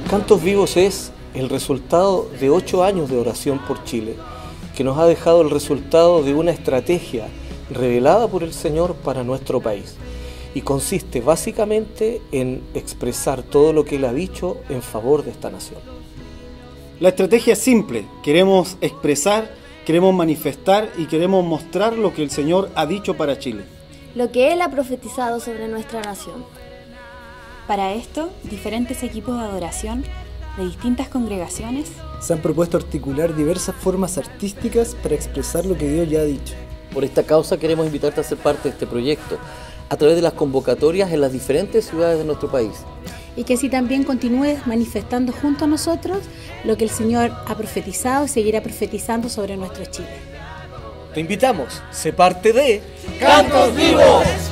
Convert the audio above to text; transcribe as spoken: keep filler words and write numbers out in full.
Cantos Vivos es el resultado de ocho años de oración por Chile, que nos ha dejado el resultado de una estrategia revelada por el Señor para nuestro país, y consiste básicamente en expresar todo lo que Él ha dicho en favor de esta nación. La estrategia es simple: queremos expresar, queremos manifestar y queremos mostrar lo que el Señor ha dicho para Chile. Lo que Él ha profetizado sobre nuestra nación. Para esto, diferentes equipos de adoración de distintas congregaciones se han propuesto articular diversas formas artísticas para expresar lo que Dios ya ha dicho. Por esta causa queremos invitarte a ser parte de este proyecto a través de las convocatorias en las diferentes ciudades de nuestro país. Y que así también continúes manifestando junto a nosotros lo que el Señor ha profetizado y seguirá profetizando sobre nuestro Chile. Te invitamos, sé parte de Cantos Vivos.